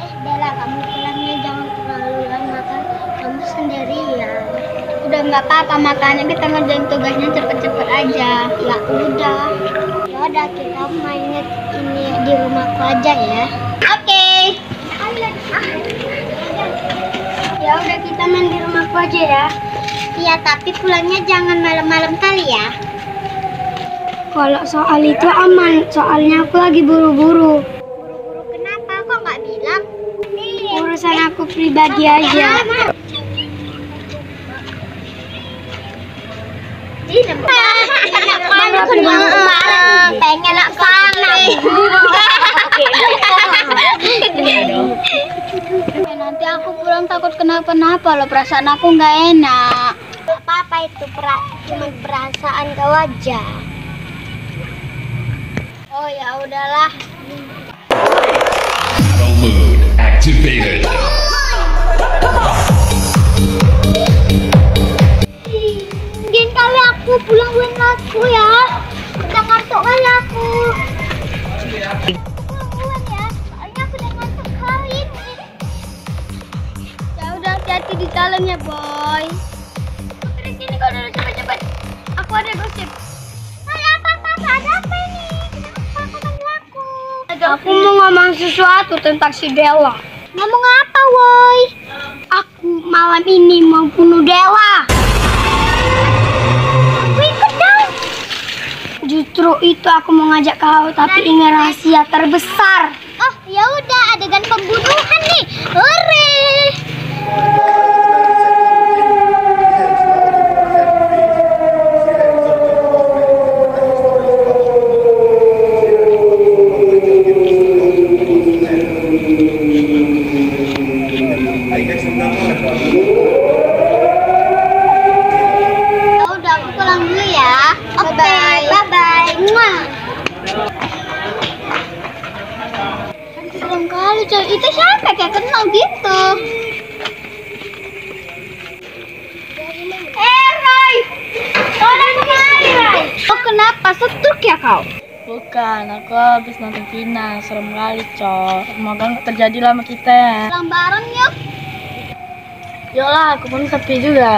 Bella, kamu pulangnya jangan terlalu lama kan, kamu sendirian. Udah nggak apa-apa, makanya kita ngerjain tugasnya cepet-cepet aja. Ya udah. Ya udah, kita mainnya ini di rumahku aja ya. Oke. Ya udah, kita main di rumahku aja ya. Iya, tapi pulangnya jangan malam-malam kali ya. Kalau soal itu aman, soalnya aku lagi buru-buru. Buru-buru kenapa? Kok nggak bilang? Urusan aku pribadi aja. Pengen nak sana. Nanti aku pulang takut kenapa-napa loh, perasaan aku nggak enak. Gak apa-apa, itu cuma perasaan kau aja. Oh ya udahlah. Battle mode activated. Mungkin kali aku pulang bulan aku ya. Udah ngantuk kali aku. Pulang bulan ya. Soalnya aku udah ngantuk hari ini. Ya udah, hati-hati di jalan ya boy. Terus sini kau dulu, cepet-cepet. Aku ada gosip. Ada apa-apa? Ada apa ini? Kenapa kau panggil aku? Aku mau ngomong sesuatu tentang si Della. Ngomong apa, woi? Aku malam ini mau bunuh Della. Aku ikut dong. Justru itu aku mau ngajak kau, tapi ini rahasia terbesar. Oh, ya udah, adegan pembunuhan nih. Hore! Udah, aku pulang dulu ya. Oke, bye-bye. Muah. Serem kali coy. Itu siapa kayak kenal gitu? Roy! Tolong kemari, Roy? Oh, kenapa? Setruk ya kau? Bukan, aku habis nonton final, serem kali, Cok. Semoga nggak terjadi sama kita ya. Pulang bareng yuk. Yolah, aku pun sepi juga.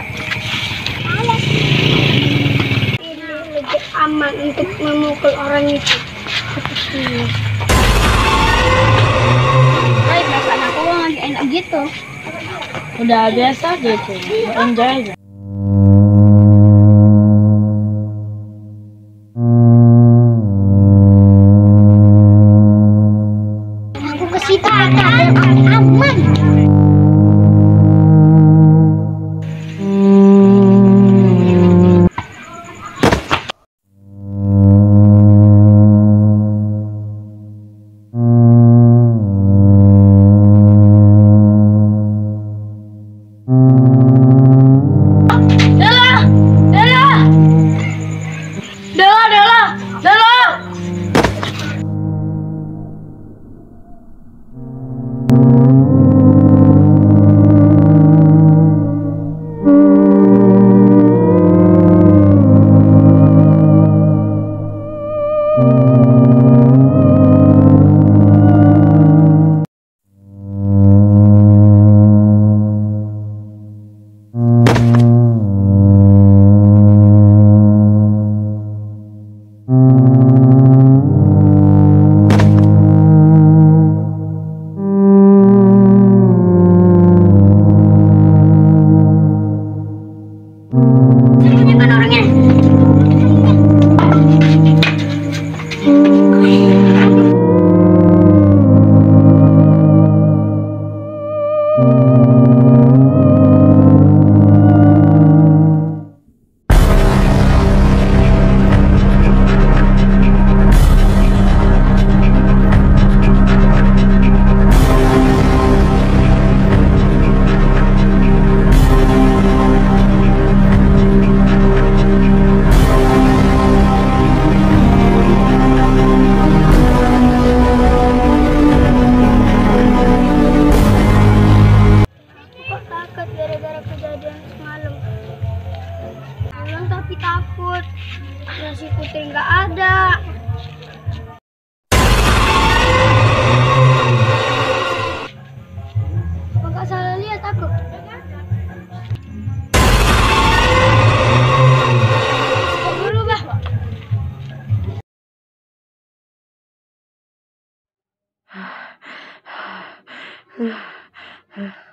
Ini lebih aman untuk memukul orang itu. Hai, perasaan aku nggak enak gitu. Udah biasa gitu, enjoy aja. Aku ke situ aman. Huh.